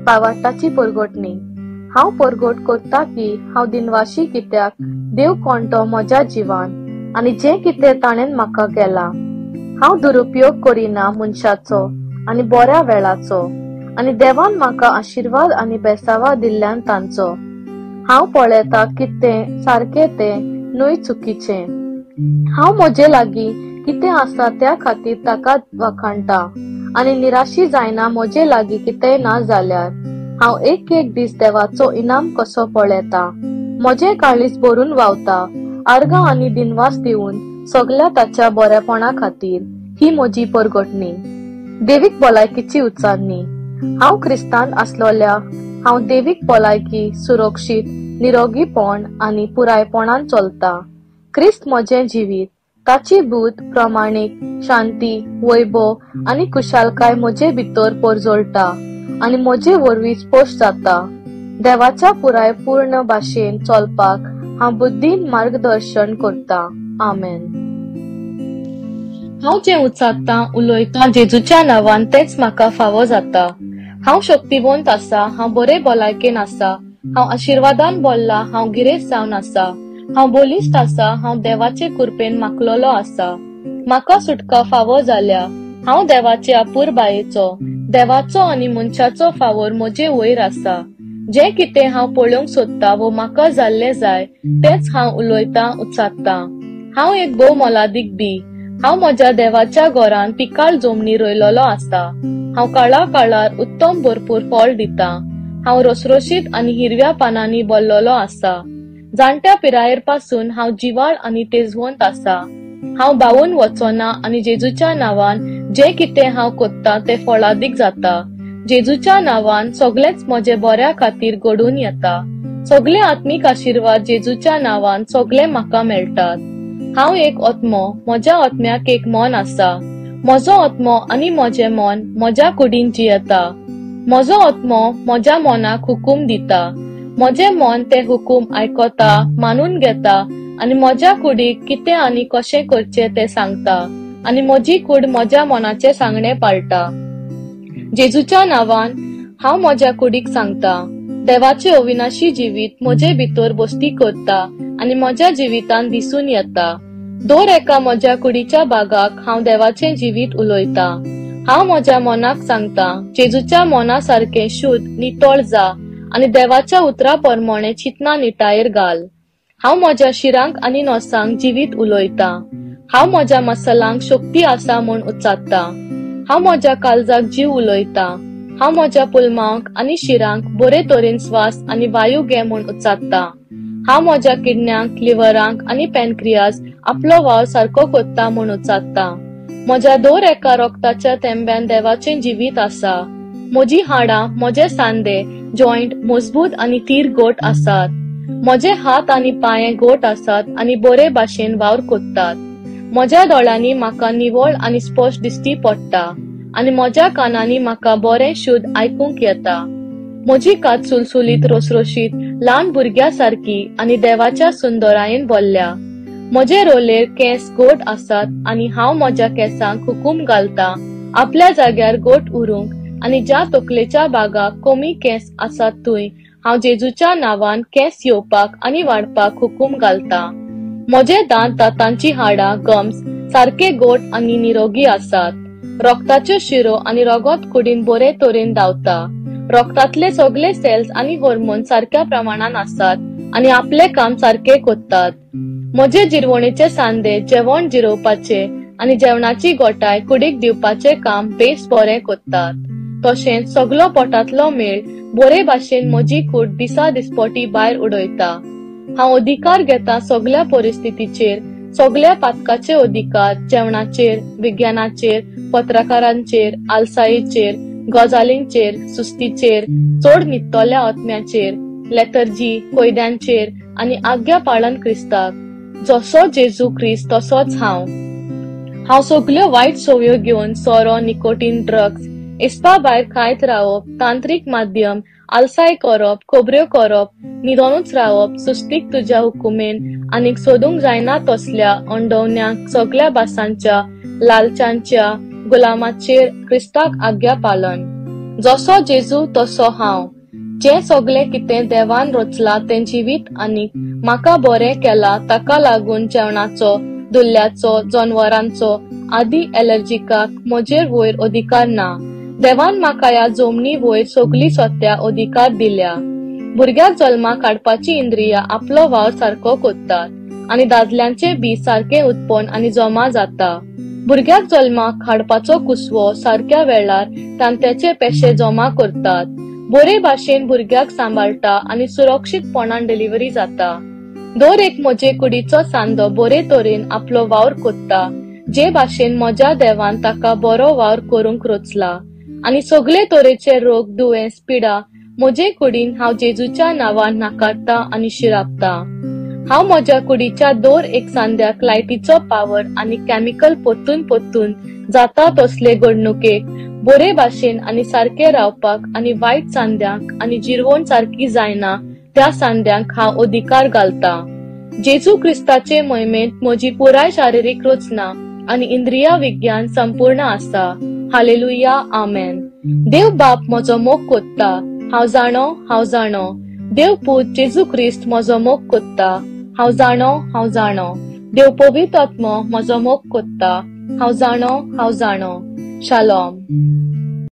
पावाटाची परगोटणी। हांव परगोट करता की हांव दिनवाशी कित्याक देव कोणतो म्हज्या जिवान आनी जें कितें ताणें म्हाका केलां। हांव दुरुपयोग करिना मनशाचो आनी बऱ्या वेळाचो, आनी देवान म्हाका आशिर्वाद आनी बेसावा दिल्ल्यान तांचो। हांव पळयता कितें सारकें तें न्हय चुकीचें। हांव म्हजे लागीं कितें आसा त्या खातीर ताका वखाणटा आनी निराशी जायना म्हजे लागीं कितेंय ना जाल्यार। हांव एक एक दीस देवाचो इनाम कसो पळयता, म्हजें काळीज भरून व्हांवता, आर्गां आनी दिनवास दिवन सगल्या ताच्या बरेपणा खातीर। ही म्हजी परगोटणी। देवीक भलायकीची उचारणी। हांव क्रिस्तांत आसलोल्या हांव देवीक भलायकी, सुरक्षीत, निरोगीपण आनी पुरायपणान चलता। क्रिस्त म्हजें जिवीत, ताची बूद, प्रमाणीक, शांती, वैभव आनी कुशालकाय म्हजे भितर परजोळटा आनी म्हजे वरवीं स्पश्ट जाता। देवाच्या पुराय पूर्ण भाशेन चलपाक हांव बुद्धीन मार्गदर्शन करता। आमेन। हांव जें उचारता उलयता जेजूच्या नांवान तेंच म्हाका फावो जाता। हांव शक्तिवंत आसा, हांव बरे भलायकेन आसा, हांव आशिर्वादान भरला, हांव गिरेस्त जावन आसा, हांव बोलिस्त आसा, हांव देवाचे कृपेन माखलोलो आसा। म्हाका सुटका फावो जाल्या, हांव देवाचे आपूर बायेचो, देवाचो आनी मनशाचो फावोर म्हजे वयर आसा। जें कितें हांव पळोवंक सोदता वो म्हाका जाल्ले जाय तेंच हांव उलयता उचारता। हांव एक भोव मोलादीक बी। हांव म्हज्या देवाच्या घरान पिकाळ जमनी रोयलोलो आसा। हांव काळा काळार उत्तम भरपूर फळ दिता। हांव रसरशीत आनी हिरव्या पानांनी भरलोलो आसा। जाणट्या पिरायेर पासून हांव जिवाळ आनी तेजवंत आसा। हांव भावून वचना आनी जेजूच्या नांवान जें कितें हांव कोत्ता तें फळादीक जाता। जेजूच्या नांवान सगळेंच म्हजे बऱ्या खातीर घडून येता। सगळे आत्मीक आशिर्वाद जेजूच्या नांवान सगळे म्हाका मेळटात। हांव एक आत्मो, म्हज्या आत्म्याक एक मन आसा। म्हजो आत्मो आनी म्हजें मन म्हज्या कुडीन जियेता। म्हजो आत्मो म्हज्या मनाक हुकूम दिता। म्हजें मन ते हुकूम आयकता, मानून घेता आनी म्हज्या कुडीक कितें आनी कशें करचें तें सांगता आनी म्हजी कूड म्हज्या मनाचें सांगणें पाळटा। जेजूच्या नांवान हांव म्हज्या कुडीक सांगता, देवाचे अविनाशी जिवीत म्हजे भितर बसती करता आनी म्हज्या जिवितान दिसून येता। दर एका म्हज्या कुडीच्या बागाक हांव देवाचें जिवीत उलयता। हांव म्हज्या मनाक सांगता, जेजूच्या मना सारकें शुद्ध, नितळ जा आनी देवाच्या उतरा परमणे चितना निटायेर घाल। हांव म्हज्या शिरांक आनी नोसांक जिवीत उलयता। हांव म्हज्या मसलांक शक्ती आसा म्हूण उचारता। हांव म्हज्या काळजाक जीव उलयता। हांव म्हज्या पुलमांक आनी शिरांक बरे तरेन स्वास आनी वायू घे म्हूण उचारता। हांव म्हज्या किडण्यांक, लिव्हरांक आनी पॅनक्रियास आपलो वाव सारको कोत्ता म्हूण उचारता। म्हज्या दर एका रक्ताच्या थेंब्यान देवाचें जिवीत आसा। म्हजी हाडां, म्हजे सांदे, जॉयंट मजबूत आनी तीर घट आसात। म्हजे हात आनी पांये घट आसात आनी बरे भाशेन वावर कोत्तात। म्हज्या दोळ्यांनी म्हाका निवळ आनी स्पश्ट दिसती पडटा आनी म्हज्या कानांनी म्हाका बरें शुद्ध आयकूंक येता। म्हजी कात सुलसुलीत, रसरशीत, ल्हान भुरग्या सारकी आनी देवाच्या सुंदरायेन भरल्या। म्हजे रोलेर केस घट आसात आनी हांव म्हज्या केसांक हुकूम घालता आपल्या जाग्यार घट उरूंक आनी ज्या तकलेच्या भागाक कमी केस आसात थंय हांव जेजूच्या नांवान केस येवपाक आनी वाडपाक हुकूम घालता। म्हजे दांतांची हाडां, गम्स सारके घट आनी निरोगी आसात। रक्ताच्यो शिरो आनी रगत कुडीन बरे तरेन धांवता। रक्तांतले सगळे सेल्स आनी हॉर्मोन सारक्या प्रमाणान आसात आनी आपले काम सारके कोत्तात। म्हजे जिरवणेचे सांदे जेवण जिरोवपाचे आनी जेवणाची गोटाय कुडीक दिवपाचे काम बेस बरें कोत्तात। तशेंच सगळो पोटांतलो मेळ बरे भाशेन म्हजी कूड दिसा दिसपटी भायर उडयता। हांव अधिकार घेता सगळ्या परिस्थितीचेर, सगळ्या पातकाचे अधिकार जेवणाचेर, विज्ञानाचेर, पत्रकारांचेर, आलसायेचेर, गजालींचेर, सुस्तीचेर, चड नित्तोल्या आत्म्याचेर, लेथर्जी, कोयद्यांचेर आनी आज्ञा पाळन क्रिस्ताक। जसो जेजू क्रिस्त तसोच हांव सगळ्यो वायट सवयो घेवन सोरो, निकोटीन, ड्रग्स इसपा भायर खायत रावप, तांत्रीक माध्यम, आलसाय करप, खोबऱ्यो करप, न्हिदोनूच रावप, सुस्तीक तुज्या हुकुमेन आनीक सोदूंक जायना तसल्या अंडवण्यांक सगळ्या भासांच्या लालचांच्या गुलामाचेर क्रिस्ताक आज्ञा पालन। जसो जेजू तसो हांव. जे सगळें कितें देवान रचला तें जिवीत आनी म्हाका बरें केला ताका लागून जेवणाचो, दुल्ल्याचो, जनवरांचो आदी एलर्जिकाक म्हजेर वयर अधिकार ना. देवान म्हाका ह्या जमनी वयर सगळी सत्या अधिकार दिल्या. भुरग्याक जल्माक हाडपाची इंद्रिया आपलो वावर सारको कोत्तात आनी दादल्यांचे बी सारखे उत्पन्न आनी जमा जाता. भुरग्याक जल्माक हाडपाचो कुसवो सारक्या वेळार तांत्याचे पेशे जमा करतात. बरे भाशेन भुरग्याक सांबाळटा आनी सुरक्षीतपणान डिलिव्हरी जाता. दर एक म्हजे कुडीचो सांदो बरे तरेन आपलो वावर कोत्ता, जे भाशेन म्हज्या देवान ताका बरो वावर करूंक रचला. आनी सगळे तरेचे रोग, दुयेंस, पिडा म्हजे कुडीन हांव जेजूच्या नांवान नाकारता आनी शिरापता. हांव म्हज्या कुडीच्या दर एक सांद्याक लायटीचो पावर आनी केमिकल पोत्तून जाता तसले घडणुकेक बरे भाशेन आनी सारखे रावपाक आनी वायट सांद्यांक आनी जिरवण सारकी जायना त्या सांद्यांक हांव अधिकार घालता. जेजू क्रिस्ताचे मोहिमेंत म्हजी पुराय शारिरीक रचना आनी इंद्रिया विज्ञान संपूर्ण आसा. हालेलुया, आमेन. देव बाप म्हजो मोग कोत्ता, हांव जाणो. देव पूत जेजू क्रिस्त म्हजो मोग कोत्ता, हांव जाणो. देव पवित्र आत्मो म्हजो मोग कोत्ता, हांव जाणो. शालोम.